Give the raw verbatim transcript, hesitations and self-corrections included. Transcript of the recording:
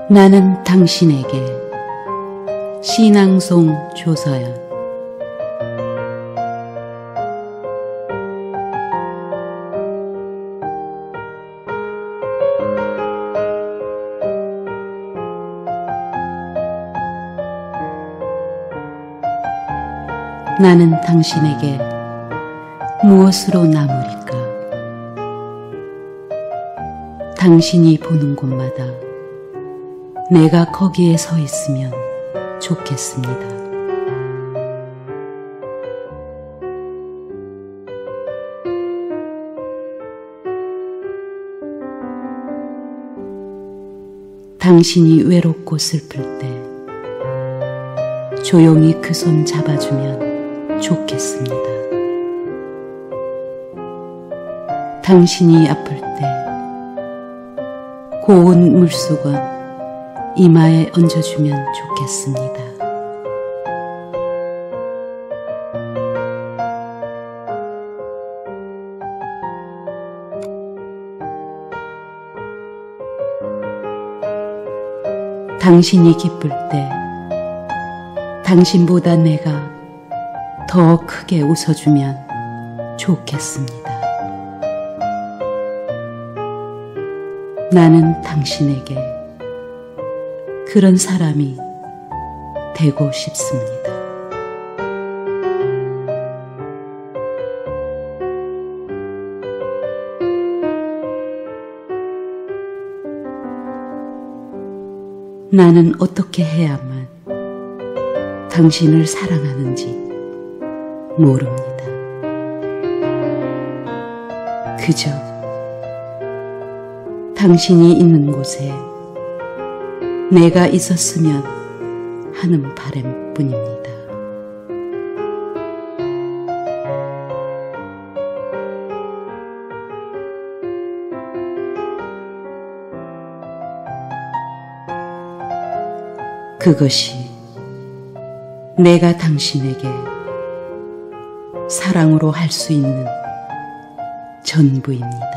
나는 당신에게 신앙송 조서연. 나는 당신에게 무엇으로 남으리까? 당신이 보는 곳마다 내가 거기에 서 있으면 좋겠습니다. 당신이 외롭고 슬플 때 조용히 그 손 잡아주면 좋겠습니다. 당신이 아플 때 고운 물수건 이마에 얹어주면 좋겠습니다. 당신이 기쁠 때 당신보다 내가 더 크게 웃어주면 좋겠습니다. 나는 당신에게 그런 사람이 되고 싶습니다. 나는 어떻게 해야만 당신을 사랑하는지 모릅니다. 그저 당신이 있는 곳에 내가 있었으면 하는 바람뿐입니다. 그것이 내가 당신에게 사랑으로 할 수 있는 전부입니다.